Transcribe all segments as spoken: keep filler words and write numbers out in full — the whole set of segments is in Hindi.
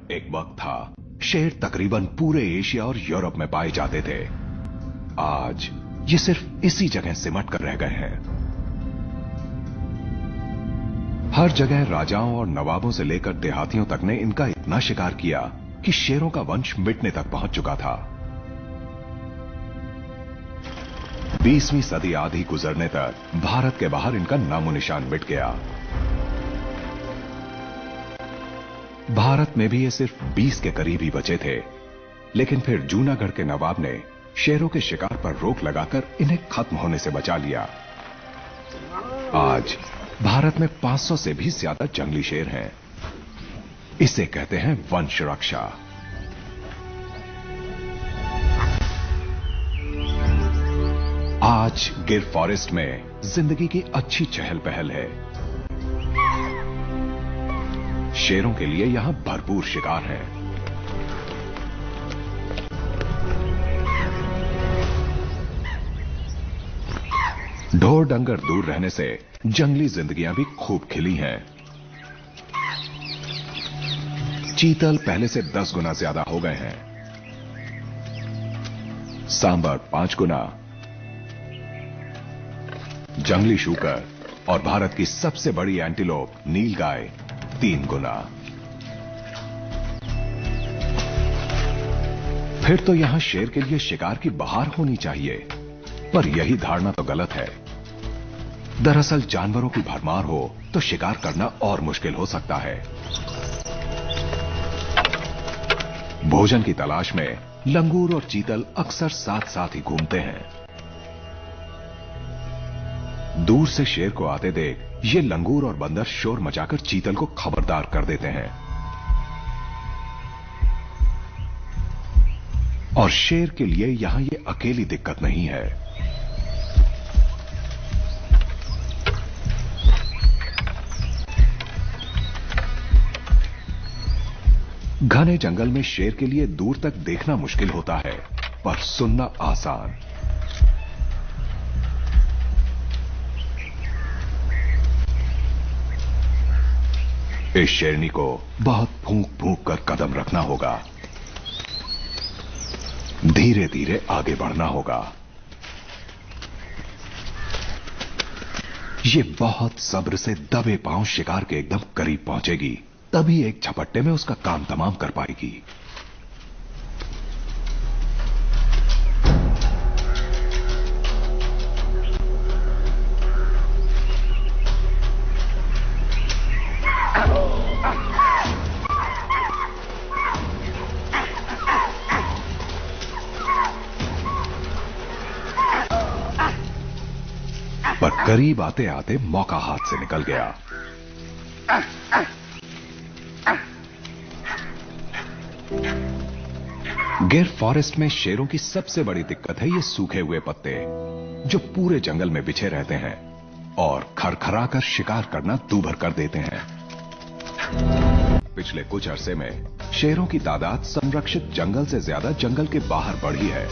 एक वक्त था शेर तकरीबन पूरे एशिया और यूरोप में पाए जाते थे। आज ये सिर्फ इसी जगह सिमट कर रह गए हैं। हर जगह राजाओं और नवाबों से लेकर देहातियों तक ने इनका इतना शिकार किया कि शेरों का वंश मिटने तक पहुंच चुका था। बीसवीं सदी आधी गुजरने तक भारत के बाहर इनका नामो निशान मिट गया। भारत में भी ये सिर्फ बीस के करीब ही बचे थे, लेकिन फिर जूनागढ़ के नवाब ने शेरों के शिकार पर रोक लगाकर इन्हें खत्म होने से बचा लिया। आज भारत में पांच सौ से भी ज्यादा जंगली शेर हैं। इसे कहते हैं वंश रक्षा। आज गिर फॉरेस्ट में जिंदगी की अच्छी चहल पहल है। शेरों के लिए यहां भरपूर शिकार है। ढोर डंगर दूर रहने से जंगली जिंदगियां भी खूब खिली हैं। चीतल पहले से दस गुना ज्यादा हो गए हैं। सांबर पांच गुना, जंगली शूकर और भारत की सबसे बड़ी एंटीलोप नीलगाय तीन गुना। फिर तो यहां शेर के लिए शिकार की बहार होनी चाहिए, पर यही धारणा तो गलत है। दरअसल जानवरों की भरमार हो तो शिकार करना और मुश्किल हो सकता है। भोजन की तलाश में लंगूर और चीतल अक्सर साथ साथ ही घूमते हैं। दूर से शेर को आते देख ये लंगूर और बंदर शोर मचाकर चीतल को खबरदार कर देते हैं। और शेर के लिए यहां ये अकेली दिक्कत नहीं है। घने जंगल में शेर के लिए दूर तक देखना मुश्किल होता है, पर सुनना आसान। इस शेरनी को बहुत फूंक फूंक कर कदम रखना होगा, धीरे धीरे आगे बढ़ना होगा। ये बहुत सब्र से दबे पांव शिकार के एकदम करीब पहुंचेगी, तभी एक झपट्टे में उसका काम तमाम कर पाएगी। पर करीब आते आते मौका हाथ से निकल गया। गिर फॉरेस्ट में शेरों की सबसे बड़ी दिक्कत है ये सूखे हुए पत्ते, जो पूरे जंगल में बिछे रहते हैं और खरखरा कर शिकार करना दूभर कर देते हैं। पिछले कुछ अरसे में शेरों की तादाद संरक्षित जंगल से ज्यादा जंगल के बाहर बढ़ी है।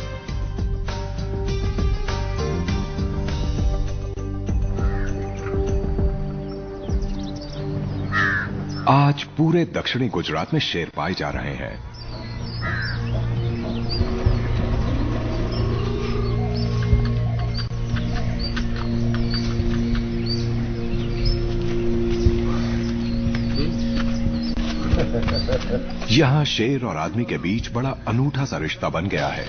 आज पूरे दक्षिणी गुजरात में शेर पाए जा रहे हैं। यहां शेर और आदमी के बीच बड़ा अनूठा सा रिश्ता बन गया है।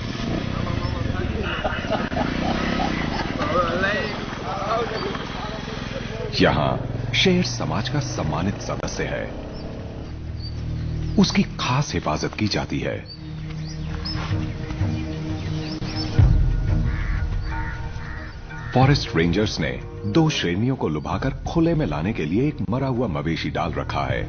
यहां शेर समाज का सम्मानित सदस्य है। उसकी खास हिफाजत की जाती है। फॉरेस्ट रेंजर्स ने दो शेरनियों को लुभाकर खुले में लाने के लिए एक मरा हुआ मवेशी डाल रखा है।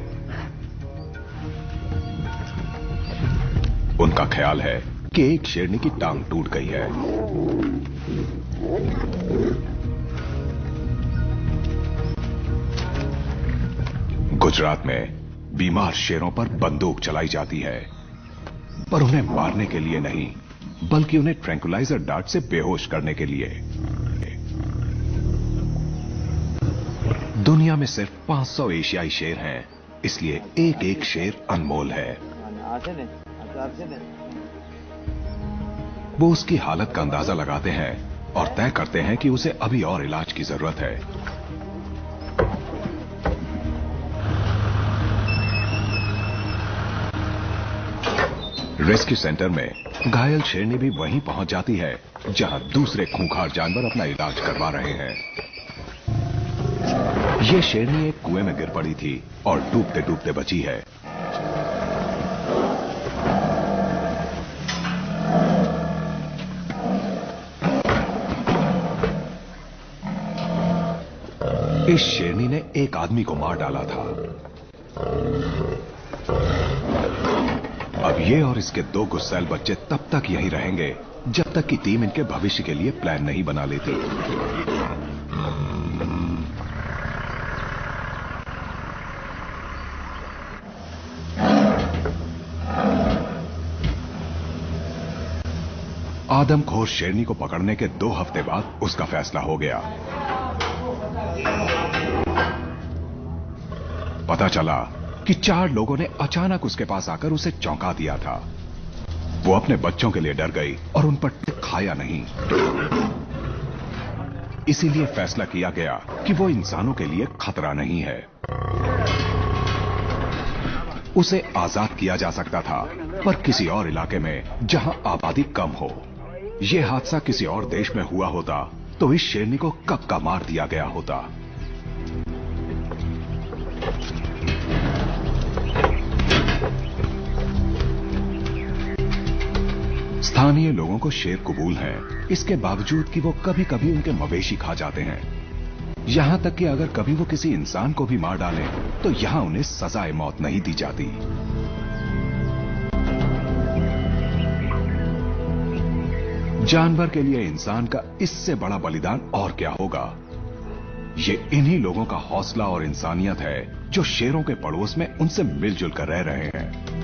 उनका ख्याल है कि एक शेरनी की टांग टूट गई है। गुजरात में बीमार शेरों पर बंदूक चलाई जाती है, पर उन्हें मारने के लिए नहीं, बल्कि उन्हें ट्रैंकुलाइजर डार्ट से बेहोश करने के लिए। दुनिया में सिर्फ पांच सौ एशियाई शेर हैं, इसलिए एक एक शेर अनमोल है। वो उसकी हालत का अंदाजा लगाते हैं और तय करते हैं कि उसे अभी और इलाज की जरूरत है। रेस्क्यू सेंटर में घायल शेरनी भी वहीं पहुंच जाती है जहां दूसरे खूंखार जानवर अपना इलाज करवा रहे हैं। ये शेरनी एक कुएं में गिर पड़ी थी और डूबते डूबते बची है। इस शेरनी ने एक आदमी को मार डाला था। अब ये और इसके दो गुस्सैल बच्चे तब तक यहीं रहेंगे जब तक कि टीम इनके भविष्य के लिए प्लान नहीं बना लेती। आदमखोर शेरनी को पकड़ने के दो हफ्ते बाद उसका फैसला हो गया। पता चला कि चार लोगों ने अचानक उसके पास आकर उसे चौंका दिया था। वो अपने बच्चों के लिए डर गई और उन पर टिक खाया नहीं। इसीलिए फैसला किया गया कि वो इंसानों के लिए खतरा नहीं है। उसे आजाद किया जा सकता था, पर किसी और इलाके में जहां आबादी कम हो। यह हादसा किसी और देश में हुआ होता तो इस शेरनी को कब का मार दिया गया होता। स्थानीय लोगों को शेर कबूल है, इसके बावजूद कि वो कभी कभी उनके मवेशी खा जाते हैं। यहां तक कि अगर कभी वो किसी इंसान को भी मार डालें तो यहां उन्हें सजाए मौत नहीं दी जाती। जानवर के लिए इंसान का इससे बड़ा बलिदान और क्या होगा। ये इन्हीं लोगों का हौसला और इंसानियत है जो शेरों के पड़ोस में उनसे मिलजुल कर रह रहे हैं।